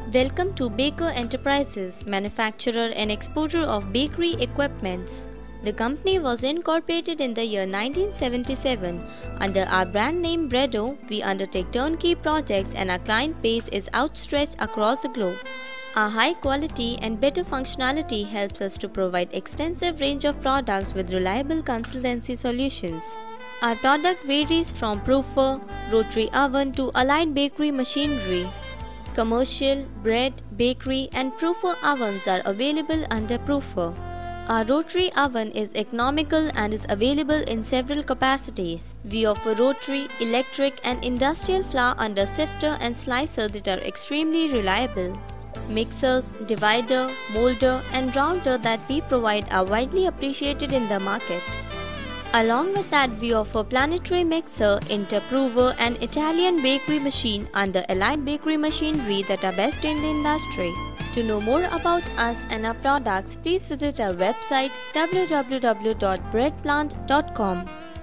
Welcome to Baker Enterprises, manufacturer and exporter of bakery equipments. The company was incorporated in the year 1977. Under our brand name Bredo, we undertake turnkey projects and our client base is outstretched across the globe. Our high quality and better functionality helps us to provide extensive range of products with reliable consultancy solutions. Our product varies from proofer, rotary oven to allied bakery machinery. Commercial, bread, bakery and proofer ovens are available under proofer. Our rotary oven is economical and is available in several capacities. We offer rotary, electric and industrial flour under sifter and slicer that are extremely reliable. Mixers, divider, molder and rounder that we provide are widely appreciated in the market. Along with that, we offer planetary mixer, interprover and Italian bakery machine under Allied bakery machinery that are best in the industry. To know more about us and our products, please visit our website www.breadplant.com.